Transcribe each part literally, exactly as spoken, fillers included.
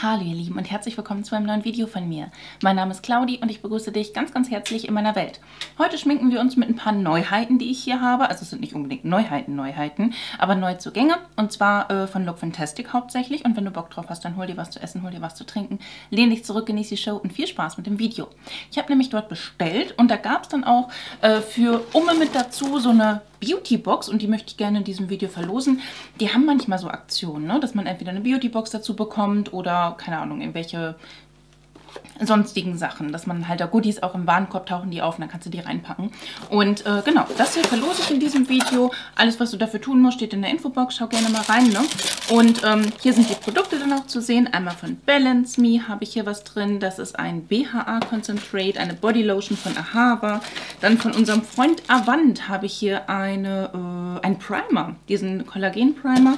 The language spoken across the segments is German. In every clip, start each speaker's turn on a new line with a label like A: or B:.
A: Hallo ihr Lieben und herzlich willkommen zu einem neuen Video von mir. Mein Name ist Claudi und ich begrüße dich ganz, ganz herzlich in meiner Welt. Heute schminken wir uns mit ein paar Neuheiten, die ich hier habe. Also es sind nicht unbedingt Neuheiten, Neuheiten, aber Neuzugänge. Und zwar äh, von Look Fantastic hauptsächlich. Und wenn du Bock drauf hast, dann hol dir was zu essen, hol dir was zu trinken. Lehn dich zurück, genieß die Show und viel Spaß mit dem Video. Ich habe nämlich dort bestellt und da gab es dann auch äh, für Umme mit dazu so eine Beauty-Box und die möchte ich gerne in diesem Video verlosen. Die haben manchmal so Aktionen, ne? Dass man entweder eine Beauty-Box dazu bekommt oder, keine Ahnung, irgendwelche sonstigen Sachen, dass man halt da Goodies auch im Warenkorb tauchen die auf und dann kannst du die reinpacken. Und äh, genau, das hier verlose ich in diesem Video. Alles, was du dafür tun musst, steht in der Infobox. Schau gerne mal rein, ne? Und ähm, hier sind die Produkte dann auch zu sehen. Einmal von Balance Me habe ich hier was drin. Das ist ein B H A Concentrate, eine Body Lotion von Ahava. Dann von unserem Freund Avant habe ich hier eine, äh, ein Primer, diesen Kollagen Primer.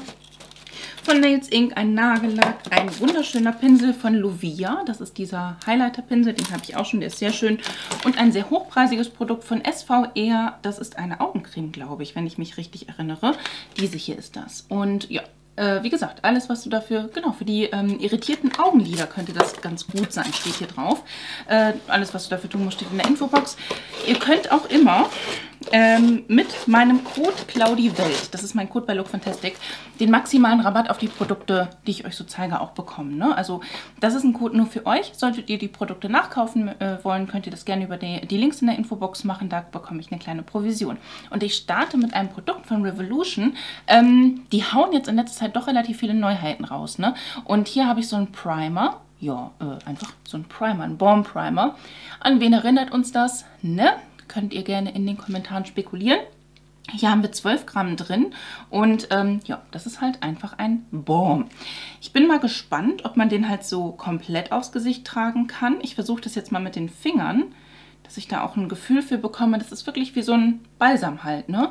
A: Von Nails Inc ein Nagellack, ein wunderschöner Pinsel von Lovia. Das ist dieser Highlighter-Pinsel, den habe ich auch schon, der ist sehr schön. Und ein sehr hochpreisiges Produkt von S V R. Das ist eine Augencreme, glaube ich, wenn ich mich richtig erinnere. Diese hier ist das. Und ja, äh, wie gesagt, alles, was du dafür, genau, für die ähm, irritierten Augenlider könnte das ganz gut sein, steht hier drauf. Äh, alles, was du dafür tun musst, steht in der Infobox. Ihr könnt auch immer Ähm, mit meinem Code ClaudiWelt, das ist mein Code bei Look Fantastic, den maximalen Rabatt auf die Produkte, die ich euch so zeige, auch bekommen. Ne? Also das ist ein Code nur für euch. Solltet ihr die Produkte nachkaufen äh, wollen, könnt ihr das gerne über die, die Links in der Infobox machen. Da bekomme ich eine kleine Provision. Und ich starte mit einem Produkt von Revolution. Ähm, die hauen jetzt in letzter Zeit doch relativ viele Neuheiten raus. Ne? Und hier habe ich so einen Primer. Ja, äh, einfach so ein Primer, ein Balm Primer. An wen erinnert uns das? Ne? Könnt ihr gerne in den Kommentaren spekulieren. Hier haben wir zwölf Gramm drin und ähm, ja, das ist halt einfach ein Balm. Ich bin mal gespannt, ob man den halt so komplett aufs Gesicht tragen kann. Ich versuche das jetzt mal mit den Fingern, dass ich da auch ein Gefühl für bekomme. Das ist wirklich wie so ein Balsam halt, ne?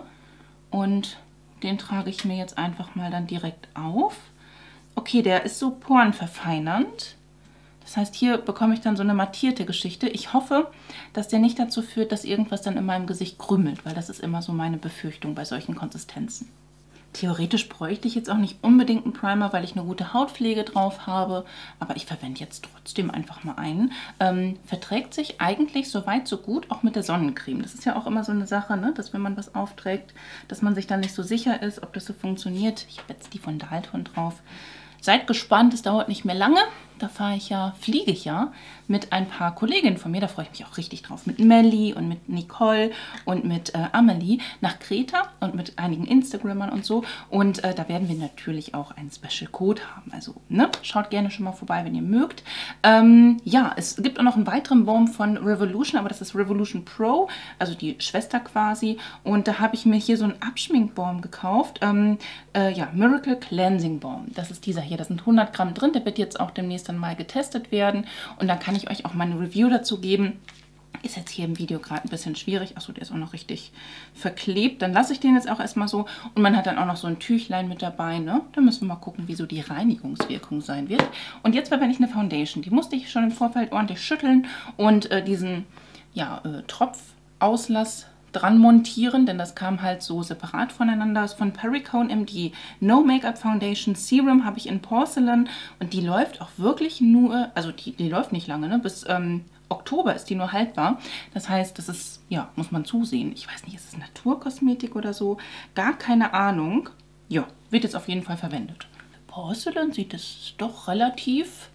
A: Und den trage ich mir jetzt einfach mal dann direkt auf. Okay, der ist so porenverfeinernd. Das heißt, hier bekomme ich dann so eine mattierte Geschichte. Ich hoffe, dass der nicht dazu führt, dass irgendwas dann in meinem Gesicht krümmelt, weil das ist immer so meine Befürchtung bei solchen Konsistenzen. Theoretisch bräuchte ich jetzt auch nicht unbedingt einen Primer, weil ich eine gute Hautpflege drauf habe, aber ich verwende jetzt trotzdem einfach mal einen. Ähm, verträgt sich eigentlich soweit so gut, auch mit der Sonnencreme. Das ist ja auch immer so eine Sache, ne? Dass wenn man was aufträgt, dass man sich dann nicht so sicher ist, ob das so funktioniert. Ich habe jetzt die von Dalton drauf. Seid gespannt, es dauert nicht mehr lange. Da fahre ich ja, fliege ich ja mit ein paar Kolleginnen von mir, da freue ich mich auch richtig drauf, mit Melli und mit Nicole und mit äh, Amelie nach Kreta und mit einigen Instagrammern und so. Und äh, da werden wir natürlich auch einen Special Code haben. Also, ne, schaut gerne schon mal vorbei, wenn ihr mögt. Ähm, ja, es gibt auch noch einen weiteren Balm von Revolution, aber das ist Revolution Pro, also die Schwester quasi. Und da habe ich mir hier so einen Abschminkbalm gekauft. Ähm, äh, ja, Miracle Cleansing Balm. Das ist dieser hier, da sind hundert Gramm drin, der wird jetzt auch demnächst dann mal getestet werden und dann kann ich euch auch meine Review dazu geben. Ist jetzt hier im Video gerade ein bisschen schwierig. Achso, der ist auch noch richtig verklebt. Dann lasse ich den jetzt auch erstmal so. Und man hat dann auch noch so ein Tüchlein mit dabei. Ne? Da müssen wir mal gucken, wie so die Reinigungswirkung sein wird. Und jetzt verwende ich eine Foundation. Die musste ich schon im Vorfeld ordentlich schütteln und äh, diesen ja, äh, Tropfauslass dran montieren, denn das kam halt so separat voneinander. Das ist von Perricone M D No Make-up Foundation Serum, habe ich in Porcelain und die läuft auch wirklich nur, also die, die läuft nicht lange, ne? Bis ähm, Oktober ist die nur haltbar. Das heißt, das ist, ja, muss man zusehen. Ich weiß nicht, ist es Naturkosmetik oder so? Gar keine Ahnung. Ja, wird jetzt auf jeden Fall verwendet. Porcelain sieht es doch relativ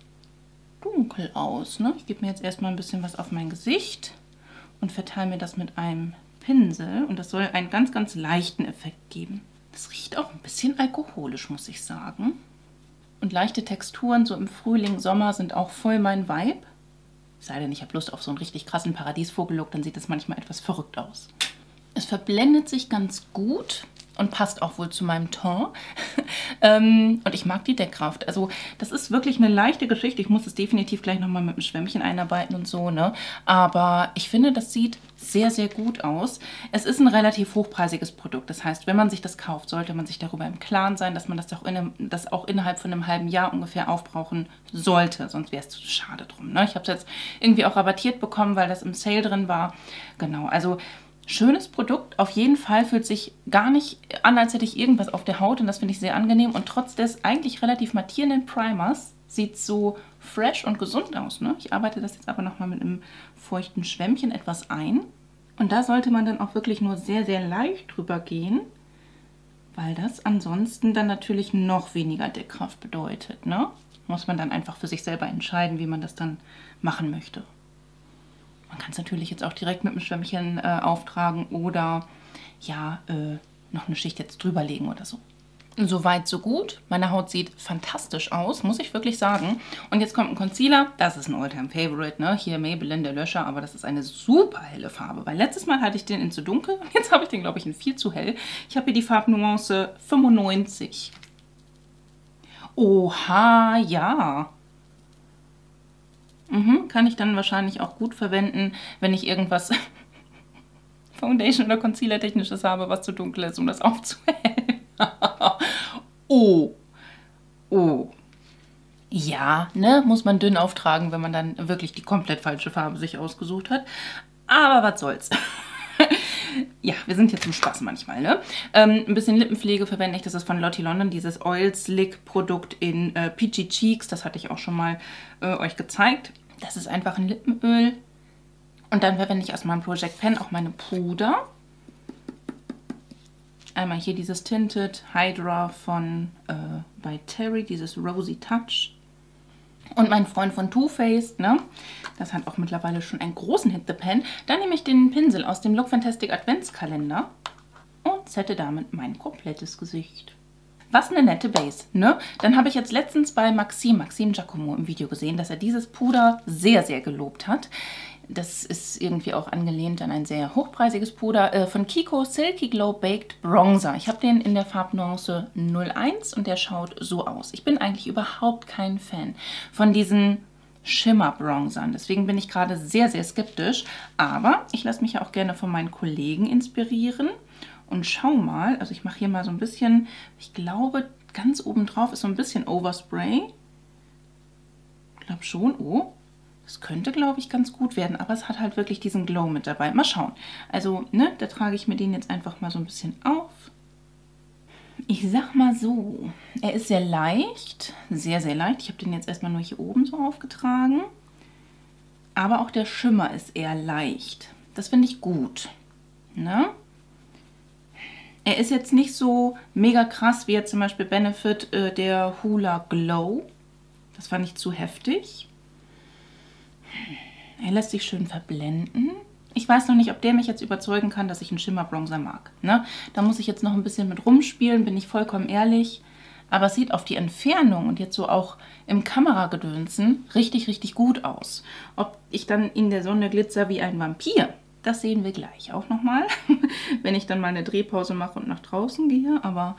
A: dunkel aus, ne? Ich gebe mir jetzt erstmal ein bisschen was auf mein Gesicht und verteile mir das mit einem Pinsel und das soll einen ganz, ganz leichten Effekt geben. Das riecht auch ein bisschen alkoholisch, muss ich sagen. Und leichte Texturen so im Frühling, Sommer sind auch voll mein Vibe. Es sei denn, ich habe Lust auf so einen richtig krassen Paradiesvogel-Look, dann sieht das manchmal etwas verrückt aus. Es verblendet sich ganz gut und passt auch wohl zu meinem Ton. ähm, und ich mag die Deckkraft. Also das ist wirklich eine leichte Geschichte. Ich muss es definitiv gleich nochmal mit dem Schwämmchen einarbeiten und so, ne? Aber ich finde, das sieht sehr, sehr gut aus. Es ist ein relativ hochpreisiges Produkt. Das heißt, wenn man sich das kauft, sollte man sich darüber im Klaren sein, dass man das auch, in einem, das auch innerhalb von einem halben Jahr ungefähr aufbrauchen sollte. Sonst wäre es zu schade drum, ne? Ich habe es jetzt irgendwie auch rabattiert bekommen, weil das im Sale drin war. Genau, also schönes Produkt, auf jeden Fall, fühlt sich gar nicht an, als hätte ich irgendwas auf der Haut und das finde ich sehr angenehm und trotz des eigentlich relativ mattierenden Primers Sieht so fresh und gesund aus, ne? Ich arbeite das jetzt aber nochmal mit einem feuchten Schwämmchen etwas ein. Und da sollte man dann auch wirklich nur sehr, sehr leicht drüber gehen, weil das ansonsten dann natürlich noch weniger Deckkraft bedeutet, ne? Muss man dann einfach für sich selber entscheiden, wie man das dann machen möchte. Man kann es natürlich jetzt auch direkt mit dem Schwämmchen äh, auftragen oder ja, äh, noch eine Schicht jetzt drüber legen oder so. Soweit, so gut. Meine Haut sieht fantastisch aus, muss ich wirklich sagen. Und jetzt kommt ein Concealer. Das ist ein All-Time-Favorite, ne? Hier Maybelline, der Löscher, aber das ist eine super helle Farbe. Weil letztes Mal hatte ich den in zu dunkel und jetzt habe ich den, glaube ich, in viel zu hell. Ich habe hier die Farbnuance fünfundneunzig. Oha, ja. Mhm, kann ich dann wahrscheinlich auch gut verwenden, wenn ich irgendwas Foundation- oder Concealer-technisches habe, was zu dunkel ist, um das aufzuhellen. Oh, oh. Ja, ne, muss man dünn auftragen, wenn man dann wirklich die komplett falsche Farbe sich ausgesucht hat. Aber was soll's. Ja, wir sind hier zum Spaß manchmal, ne? Ähm, ein bisschen Lippenpflege verwende ich. Das ist von Lottie London, dieses Oil Slick Produkt in äh, Peachy Cheeks. Das hatte ich auch schon mal äh, euch gezeigt. Das ist einfach ein Lippenöl. Und dann verwende ich aus meinem Project Pen auch meine Puder. Einmal hier dieses Tinted Hydra von äh, bei Terry, dieses Rosy Touch. Und mein Freund von Too Faced, ne? Das hat auch mittlerweile schon einen großen Hit the Pen. Dann nehme ich den Pinsel aus dem Look Fantastic Adventskalender und sette damit mein komplettes Gesicht. Was eine nette Base, ne? Dann habe ich jetzt letztens bei Maxime, Maxime Giacomo im Video gesehen, dass er dieses Puder sehr, sehr gelobt hat. Das ist irgendwie auch angelehnt an ein sehr hochpreisiges Puder äh, von Kiko Silky Glow Baked Bronzer. Ich habe den in der Farbnuance null eins und der schaut so aus. Ich bin eigentlich überhaupt kein Fan von diesen Schimmer-Bronzern. Deswegen bin ich gerade sehr, sehr skeptisch. Aber ich lasse mich ja auch gerne von meinen Kollegen inspirieren. Und schau mal, also ich mache hier mal so ein bisschen, ich glaube, ganz oben drauf ist so ein bisschen Overspray. Ich glaube schon, oh. Das könnte, glaube ich, ganz gut werden, aber es hat halt wirklich diesen Glow mit dabei. Mal schauen. Also, ne, da trage ich mir den jetzt einfach mal so ein bisschen auf. Ich sag mal so, er ist sehr leicht, sehr, sehr leicht. Ich habe den jetzt erstmal nur hier oben so aufgetragen. Aber auch der Schimmer ist eher leicht. Das finde ich gut. Ne? Er ist jetzt nicht so mega krass wie jetzt zum Beispiel Benefit äh, der Hoola Glow. Das fand ich zu heftig. Er lässt sich schön verblenden. Ich weiß noch nicht, ob der mich jetzt überzeugen kann, dass ich einen Schimmer-Bronzer mag. Ne? Da muss ich jetzt noch ein bisschen mit rumspielen, bin ich vollkommen ehrlich. Aber es sieht auf die Entfernung und jetzt so auch im Kameragedönsen richtig, richtig gut aus. Ob ich dann in der Sonne glitzer wie ein Vampir, das sehen wir gleich auch nochmal, wenn ich dann mal eine Drehpause mache und nach draußen gehe. Aber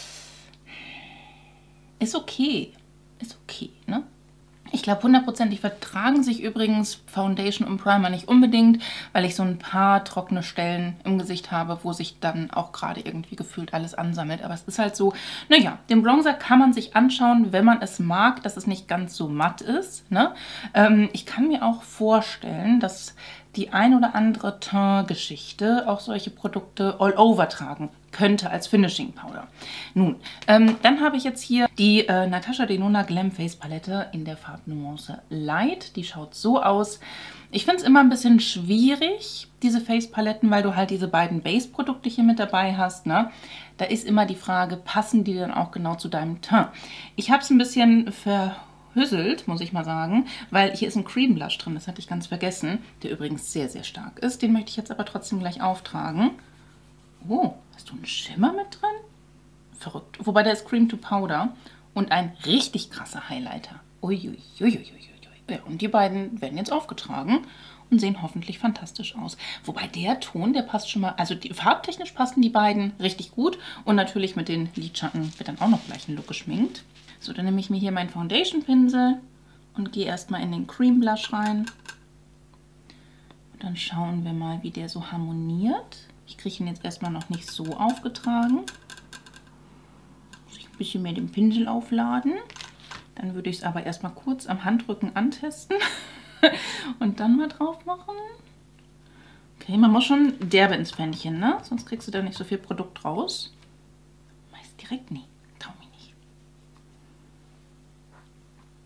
A: ist okay. Ist okay, ne? Ich glaube, hundertprozentig vertragen sich übrigens Foundation und Primer nicht unbedingt, weil ich so ein paar trockene Stellen im Gesicht habe, wo sich dann auch gerade irgendwie gefühlt alles ansammelt. Aber es ist halt so, naja, den Bronzer kann man sich anschauen, wenn man es mag, dass es nicht ganz so matt ist. Ne? Ähm, ich kann mir auch vorstellen, dass die ein oder andere Teint-Geschichte auch solche Produkte all over tragen könnte als Finishing Powder. Nun, ähm, dann habe ich jetzt hier die äh, Natasha Denona Glam Face Palette in der Farbnuance Light. Die schaut so aus. Ich finde es immer ein bisschen schwierig, diese Face Paletten, weil du halt diese beiden Base-Produkte hier mit dabei hast. Ne? Da ist immer die Frage, passen die dann auch genau zu deinem Teint? Ich habe es ein bisschen ver Hüsselt, muss ich mal sagen, weil hier ist ein Cream Blush drin, das hatte ich ganz vergessen, der übrigens sehr, sehr stark ist. Den möchte ich jetzt aber trotzdem gleich auftragen. Oh, hast du einen Schimmer mit drin? Verrückt. Wobei der ist Cream to Powder und ein richtig krasser Highlighter. Uiuiuiuiui. Ja, und die beiden werden jetzt aufgetragen und sehen hoffentlich fantastisch aus. Wobei der Ton, der passt schon mal, also die, farbtechnisch passen die beiden richtig gut und natürlich mit den Lidschatten wird dann auch noch gleich ein Look geschminkt. So, dann nehme ich mir hier meinen Foundation-Pinsel und gehe erstmal in den Cream Blush rein. Und dann schauen wir mal, wie der so harmoniert. Ich kriege ihn jetzt erstmal noch nicht so aufgetragen. Muss ich ein bisschen mehr den Pinsel aufladen. Dann würde ich es aber erstmal kurz am Handrücken antesten und dann mal drauf machen. Okay, man muss schon derbe ins Pfännchen, ne? Sonst kriegst du da nicht so viel Produkt raus. Meist direkt nie. Trau mich nicht.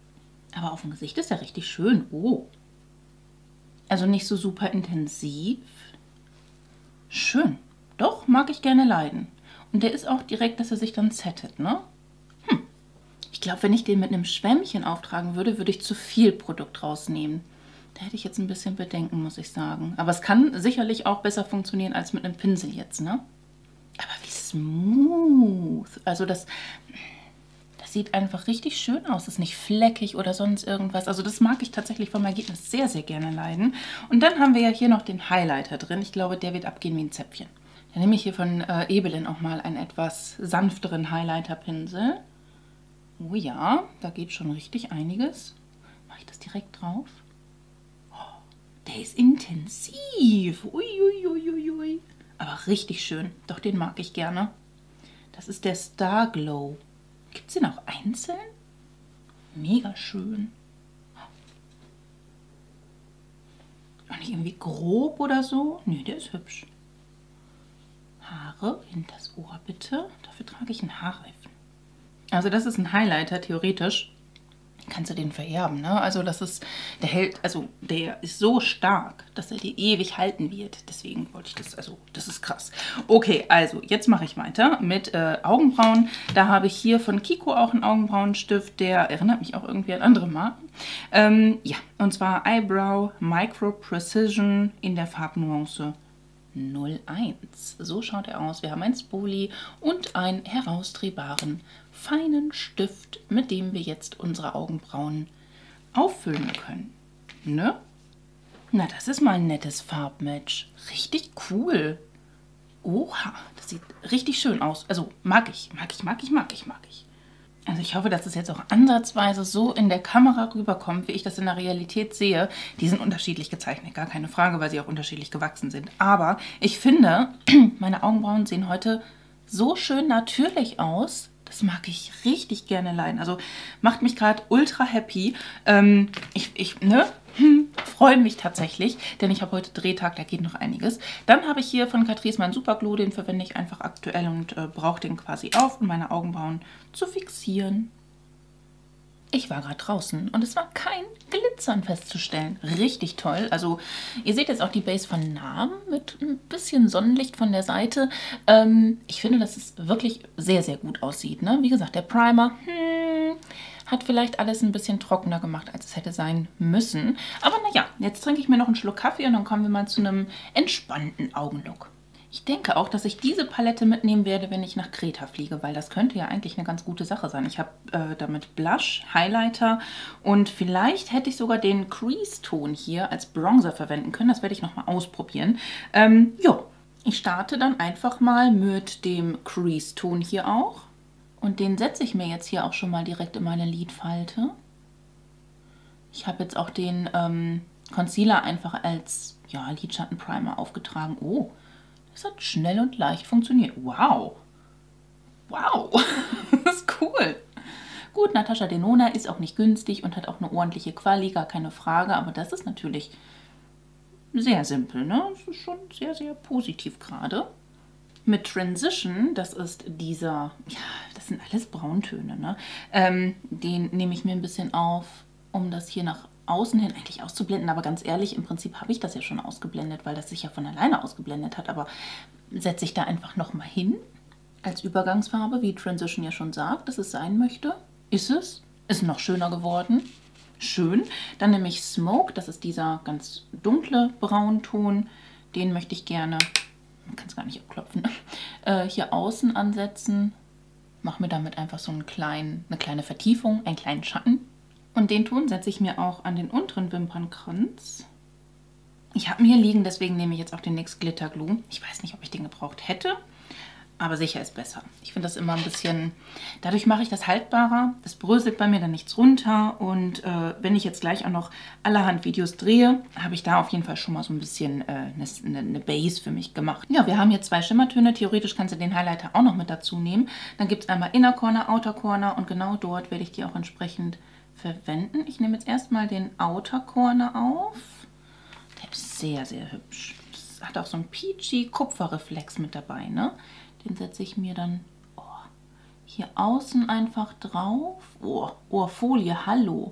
A: Aber auf dem Gesicht ist er richtig schön. Oh. Also nicht so super intensiv. Schön. Doch, mag ich gerne leiden. Und der ist auch direkt, dass er sich dann settet, ne? Hm. Ich glaube, wenn ich den mit einem Schwämmchen auftragen würde, würde ich zu viel Produkt rausnehmen. Da hätte ich jetzt ein bisschen Bedenken, muss ich sagen. Aber es kann sicherlich auch besser funktionieren als mit einem Pinsel jetzt, ne? Aber wie smooth. Also das, das sieht einfach richtig schön aus. Das ist nicht fleckig oder sonst irgendwas. Also das mag ich tatsächlich vom Ergebnis sehr, sehr gerne leiden. Und dann haben wir ja hier noch den Highlighter drin. Ich glaube, der wird abgehen wie ein Zäpfchen. Dann nehme ich hier von äh, Ebelin auch mal einen etwas sanfteren Highlighter-Pinsel. Oh ja, da geht schon richtig einiges. Mache ich das direkt drauf? Oh, der ist intensiv. Uiuiuiui. Ui, ui, ui. Aber richtig schön. Doch, den mag ich gerne. Das ist der Star Glow. Gibt es den auch einzeln? Mega schön. Auch nicht irgendwie grob oder so. Nee, der ist hübsch. Haare, hinter das Ohr bitte. Dafür trage ich einen Haarreifen. Also das ist ein Highlighter, theoretisch. Kannst du den vererben, ne? Also das ist, der hält, also der ist so stark, dass er dir ewig halten wird. Deswegen wollte ich das, also das ist krass. Okay, also jetzt mache ich weiter mit äh, Augenbrauen. Da habe ich hier von Kiko auch einen Augenbrauenstift, der erinnert mich auch irgendwie an andere Marken. Ähm, ja, und zwar Eyebrow Micro Precision in der Farbnuance null eins. So schaut er aus. Wir haben ein Spoolie und einen herausdrehbaren feinen Stift, mit dem wir jetzt unsere Augenbrauen auffüllen können. Ne? Na, das ist mal ein nettes Farbmatch. Richtig cool. Oha, das sieht richtig schön aus. Also mag ich, mag ich, mag ich, mag ich, mag ich. Also ich hoffe, dass es jetzt auch ansatzweise so in der Kamera rüberkommt, wie ich das in der Realität sehe. Die sind unterschiedlich gezeichnet, gar keine Frage, weil sie auch unterschiedlich gewachsen sind. Aber ich finde, meine Augenbrauen sehen heute so schön natürlich aus. Das mag ich richtig gerne leiden. Also macht mich gerade ultra happy. Ähm, ich, ich, ne? Hm, freue mich tatsächlich, denn ich habe heute Drehtag, da geht noch einiges. Dann habe ich hier von Catrice meinen Superglue, den verwende ich einfach aktuell und äh, brauche den quasi auf, um meine Augenbrauen zu fixieren. Ich war gerade draußen und es war kein Glitzern festzustellen. Richtig toll. Also ihr seht jetzt auch die Base von nahem mit ein bisschen Sonnenlicht von der Seite. Ähm, ich finde, dass es wirklich sehr, sehr gut aussieht. Ne? Wie gesagt, der Primer hm, hat vielleicht alles ein bisschen trockener gemacht, als es hätte sein müssen. Aber naja, jetzt trinke ich mir noch einen Schluck Kaffee und dann kommen wir mal zu einem entspannten Augenlook. Ich denke auch, dass ich diese Palette mitnehmen werde, wenn ich nach Kreta fliege, weil das könnte ja eigentlich eine ganz gute Sache sein. Ich habe äh, damit Blush, Highlighter und vielleicht hätte ich sogar den Crease-Ton hier als Bronzer verwenden können. Das werde ich nochmal ausprobieren. Ähm, jo, ich starte dann einfach mal mit dem Crease-Ton hier auch. Und den setze ich mir jetzt hier auch schon mal direkt in meine Lidfalte. Ich habe jetzt auch den ähm, Concealer einfach als ja, Lidschattenprimer aufgetragen. Oh, das hat schnell und leicht funktioniert. Wow. Wow. Das ist cool. Gut, Natascha Denona ist auch nicht günstig und hat auch eine ordentliche Quali, gar keine Frage. Aber das ist natürlich sehr simpel, ne? Das ist schon sehr, sehr positiv gerade. Mit Transition, das ist dieser, ja, das sind alles Brauntöne, ne? Ähm, den nehme ich mir ein bisschen auf, um das hier nach außen hin eigentlich auszublenden, aber ganz ehrlich, im Prinzip habe ich das ja schon ausgeblendet, weil das sich ja von alleine ausgeblendet hat, aber setze ich da einfach nochmal hin, als Übergangsfarbe, wie Transition ja schon sagt, dass es sein möchte. Ist es? Ist noch schöner geworden. Schön. Dann nehme ich Smoke, das ist dieser ganz dunkle Braunton, den möchte ich gerne, man kann es gar nicht abklopfen, äh, hier außen ansetzen. Mache mir damit einfach so einen kleinen, eine kleine Vertiefung, einen kleinen Schatten. Und den Ton setze ich mir auch an den unteren Wimpernkranz. Ich habe ihn hier liegen, deswegen nehme ich jetzt auch den N Y X Glitter Glue. Ich weiß nicht, ob ich den gebraucht hätte, aber sicher ist besser. Ich finde das immer ein bisschen, dadurch mache ich das haltbarer. Das bröselt bei mir dann nichts runter. Und äh, wenn ich jetzt gleich auch noch allerhand Videos drehe, habe ich da auf jeden Fall schon mal so ein bisschen äh, eine, eine Base für mich gemacht. Ja, wir haben hier zwei Schimmertöne. Theoretisch kannst du den Highlighter auch noch mit dazu nehmen. Dann gibt es einmal Inner Corner, Outer Corner und genau dort werde ich die auch entsprechend verwenden. Ich nehme jetzt erstmal den Outer Corner auf. Der ist sehr, sehr hübsch. Das hat auch so einen peachy Kupferreflex mit dabei, ne? Den setze ich mir dann oh, hier außen einfach drauf. Oh, oh, Folie, hallo.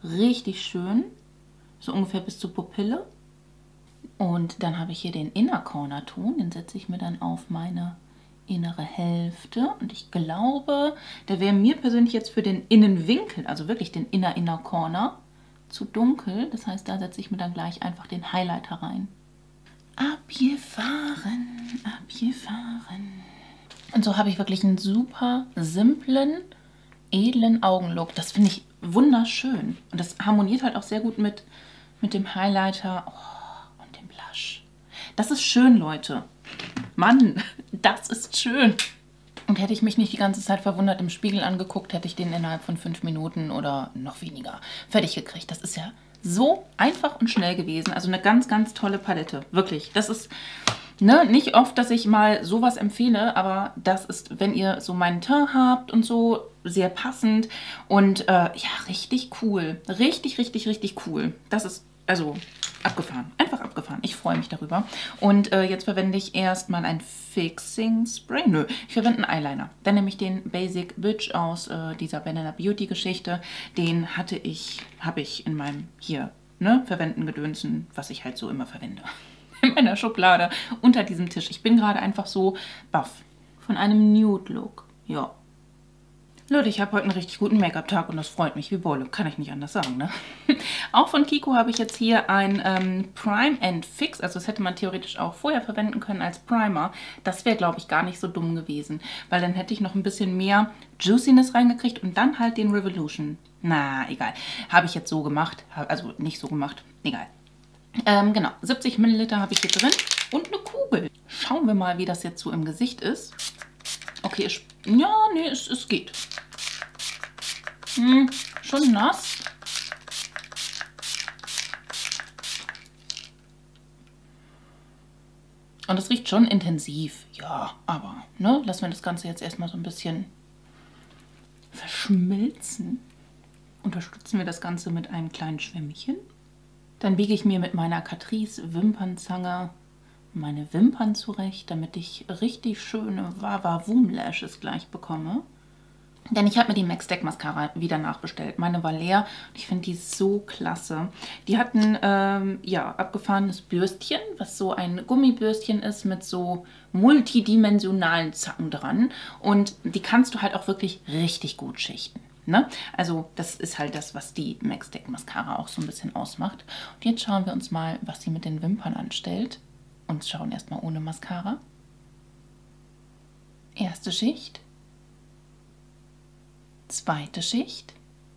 A: richtig schön. So ungefähr bis zur Pupille. Und dann habe ich hier den Inner Corner Ton. Den setze ich mir dann auf meine innere Hälfte. Und ich glaube, der wäre mir persönlich jetzt für den Innenwinkel, also wirklich den Inner Inner Corner, zu dunkel. Das heißt, da setze ich mir dann gleich einfach den Highlighter rein. Abgefahren, abgefahren. Und so habe ich wirklich einen super simplen, edlen Augenlook. Das finde ich wunderschön. Und das harmoniert halt auch sehr gut mit, mit dem Highlighter oh, und dem Blush. Das ist schön, Leute. Mann, das ist schön. Und hätte ich mich nicht die ganze Zeit verwundert im Spiegel angeguckt, hätte ich den innerhalb von fünf Minuten oder noch weniger fertig gekriegt. Das ist ja so einfach und schnell gewesen. Also eine ganz, ganz tolle Palette. Wirklich. Das ist ne, nicht oft, dass ich mal sowas empfehle, aber das ist, wenn ihr so meinen Teint habt und so, sehr passend. Und äh, ja, richtig cool. Richtig, richtig, richtig cool. Das ist also abgefahren. Einfach abgefahren. Ich freue mich darüber. Und äh, jetzt verwende ich erstmal ein Fixing Spray. Nö, ich verwende einen Eyeliner. Dann nehme ich den Basic Bitch aus äh, dieser Banana Beauty Geschichte. Den hatte ich, habe ich in meinem hier, ne, verwenden Gedönsen, was ich halt so immer verwende. In meiner Schublade unter diesem Tisch. Ich bin gerade einfach so baff von einem Nude Look. Ja. Leute, ich habe heute einen richtig guten Make-up-Tag und das freut mich wie Bolle. Kann ich nicht anders sagen, ne? Auch von Kiko habe ich jetzt hier ein ähm, Prime and Fix. Also das hätte man theoretisch auch vorher verwenden können als Primer. Das wäre, glaube ich, gar nicht so dumm gewesen. Weil dann hätte ich noch ein bisschen mehr Juiciness reingekriegt und dann halt den Revolution. Na, egal. Habe ich jetzt so gemacht. Also nicht so gemacht. Egal. Ähm, genau, siebzig Milliliter habe ich hier drin und eine Kugel. Schauen wir mal, wie das jetzt so im Gesicht ist. Okay, ich, ja, nee, es, es geht. Hm, schon nass. Und es riecht schon intensiv. Ja, aber, ne, lassen wir das Ganze jetzt erstmal so ein bisschen verschmilzen. Unterstützen wir das Ganze mit einem kleinen Schwämmchen. Dann biege ich mir mit meiner Catrice Wimpernzange meine Wimpern zurecht, damit ich richtig schöne Wawa Woom Lashes gleich bekomme. Denn ich habe mir die MAC Stack Mascara wieder nachbestellt. Meine war leer und ich finde die so klasse. Die hat ein ähm, ja, abgefahrenes Bürstchen, was so ein Gummibürstchen ist mit so multidimensionalen Zacken dran. Und die kannst du halt auch wirklich richtig gut schichten. Ne? Also das ist halt das, was die MAC Stack Mascara auch so ein bisschen ausmacht. Und jetzt schauen wir uns mal, was sie mit den Wimpern anstellt. Und schauen erstmal ohne Mascara. Erste Schicht. Zweite Schicht.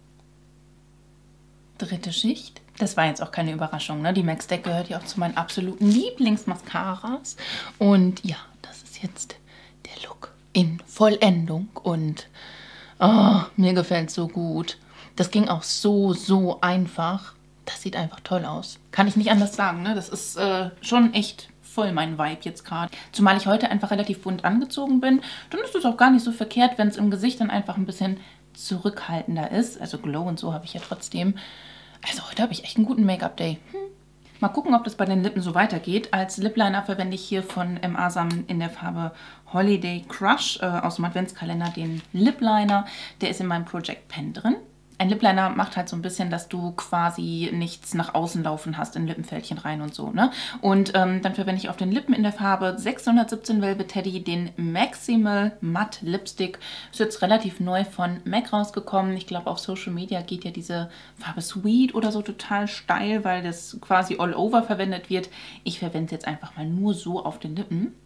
A: Dritte Schicht. Das war jetzt auch keine Überraschung, ne? Die MAC Stack gehört ja auch zu meinen absoluten Lieblingsmascaras. Und ja, das ist jetzt der Look in Vollendung. Und oh, mir gefällt es so gut. Das ging auch so, so einfach. Das sieht einfach toll aus. Kann ich nicht anders sagen, ne? Das ist äh, schon echt voll mein Vibe jetzt gerade. Zumal ich heute einfach relativ bunt angezogen bin. Dann ist es auch gar nicht so verkehrt, wenn es im Gesicht dann einfach ein bisschen zurückhaltender ist. Also Glow und so habe ich ja trotzdem. Also heute habe ich echt einen guten Make-up-Day. Hm. Mal gucken, ob das bei den Lippen so weitergeht. Als Lip Liner verwende ich hier von M. Asam in der Farbe Holiday Crush äh, aus dem Adventskalender den Lip Liner. Der ist in meinem Project Pen drin. Ein Lip Liner macht halt so ein bisschen, dass du quasi nichts nach außen laufen hast in Lippenfältchen rein und so, ne? Und ähm, dann verwende ich auf den Lippen in der Farbe sechshundertsiebzehn Velvet Teddy den Maximal Matte Lipstick. Ist jetzt relativ neu von MAC rausgekommen. Ich glaube, auf Social Media geht ja diese Farbe Sweet oder so total steil, weil das quasi all over verwendet wird. Ich verwende es jetzt einfach mal nur so auf den Lippen.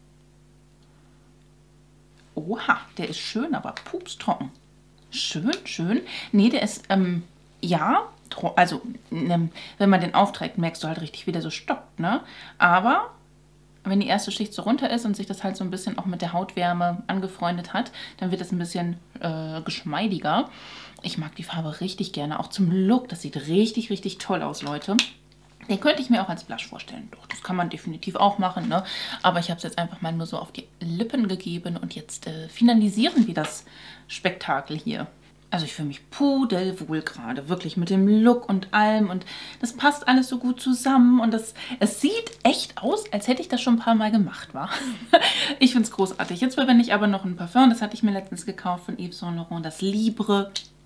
A: Oha, der ist schön, aber pupstrocken. Schön, schön. Nee, der ist, ähm, ja, also, ne, wenn man den aufträgt, merkst du halt richtig, wie der so stockt, ne? Aber wenn die erste Schicht so runter ist und sich das halt so ein bisschen auch mit der Hautwärme angefreundet hat, dann wird es ein bisschen äh, geschmeidiger. Ich mag die Farbe richtig gerne, auch zum Look. Das sieht richtig, richtig toll aus, Leute. Den könnte ich mir auch als Blush vorstellen. Doch, das kann man definitiv auch machen, ne? Aber ich habe es jetzt einfach mal nur so auf die Lippen gegeben und jetzt äh, finalisieren wir das Spektakel hier. Also ich fühle mich pudelwohl gerade, wirklich mit dem Look und allem und das passt alles so gut zusammen und das, es sieht echt aus, als hätte ich das schon ein paar Mal gemacht, wa? Ich finde es großartig. Jetzt verwende ich aber noch ein Parfum, das hatte ich mir letztens gekauft von Yves Saint Laurent, das Libre.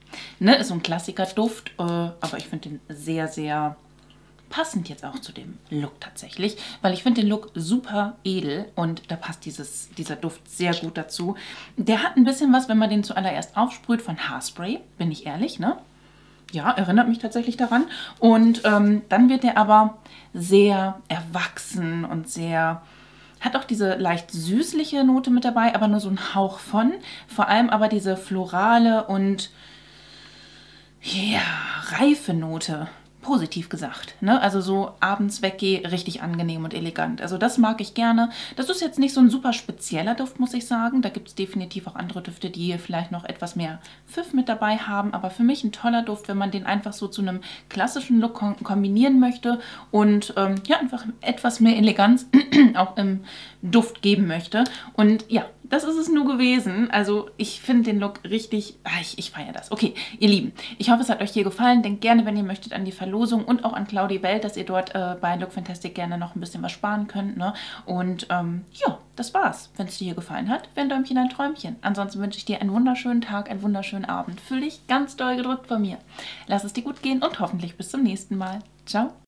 A: Ne, ist so ein Klassiker-Duft, äh, aber ich finde den sehr, sehr passend jetzt auch zu dem Look tatsächlich, weil ich finde den Look super edel und da passt dieses, dieser Duft sehr gut dazu. Der hat ein bisschen was, wenn man den zuallererst aufsprüht, von Haarspray, bin ich ehrlich, ne? Ja, erinnert mich tatsächlich daran. Und ähm, dann wird der aber sehr erwachsen und sehr... Hat auch diese leicht süßliche Note mit dabei, aber nur so ein Hauch von. Vor allem aber diese florale und ja, reife Note. Positiv gesagt, ne? Also so abends weggehe, richtig angenehm und elegant. Also das mag ich gerne. Das ist jetzt nicht so ein super spezieller Duft, muss ich sagen. Da gibt es definitiv auch andere Düfte, die vielleicht noch etwas mehr Pfiff mit dabei haben. Aber für mich ein toller Duft, wenn man den einfach so zu einem klassischen Look kombinieren möchte und ähm, ja, einfach etwas mehr Eleganz auch im Duft geben möchte. Und ja, das ist es nur gewesen. Also ich finde den Look richtig, ach, ich, ich feiere das. Okay, ihr Lieben, ich hoffe, es hat euch hier gefallen. Denkt gerne, wenn ihr möchtet, an die Verlosung und auch an Claudi Welt, dass ihr dort äh, bei Lookfantastic gerne noch ein bisschen was sparen könnt. Ne? Und ähm, ja, das war's. Wenn es dir hier gefallen hat, wäre ein Däumchen ein Träumchen. Ansonsten wünsche ich dir einen wunderschönen Tag, einen wunderschönen Abend. Fühl dich ganz doll gedrückt von mir. Lass es dir gut gehen und hoffentlich bis zum nächsten Mal. Ciao.